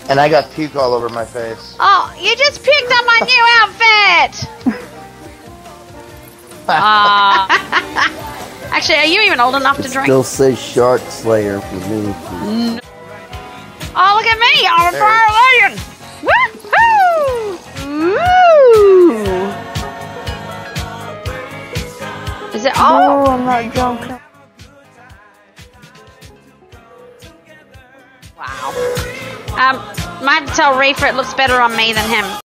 And I got puke all over my face. Oh, you just picked up my new outfit! Actually, are you even old enough to drink? Still says Shark Slayer for me. Oh, look at me! I'm a Paralympian! Woohoo! Woo! Is it? Oh, I'm not drunk. Wow. Might have to tell Reefer it looks better on me than him.